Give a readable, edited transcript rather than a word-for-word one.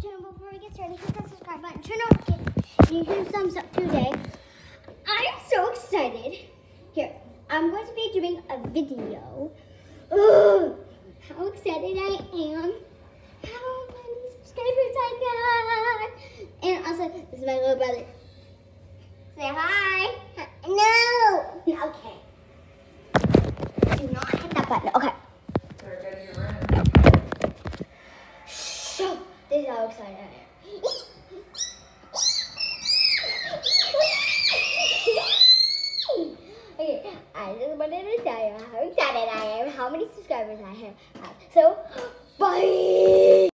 channel. Before we get started, hit that subscribe button, turn on notifications, and here's thumbs up today. I'm so excited. Here, I'm going to be doing a video. Ugh, how excited I am. How many subscribers I got. And also, this is my little brother. Say hi. No. Okay. Do not hit that button. Okay. So, this is how excited I am. Okay, I just wanted to tell you how excited I am, how many subscribers I have. So, bye!